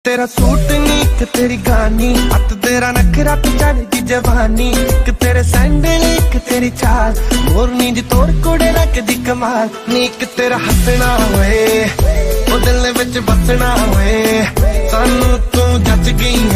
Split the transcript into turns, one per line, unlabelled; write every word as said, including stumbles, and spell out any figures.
तेरा सूट नी कि तेरी गानी, अत तेरा नखरा ते चढ़दी जवानी, कि तेरे सैंडल कि तेरी चाल, मोरनी जी तोर कुड़े रखदी कमाल नी, कि तेरा हसना होए ओ दिल विच बसना होए, सानू तू जच गई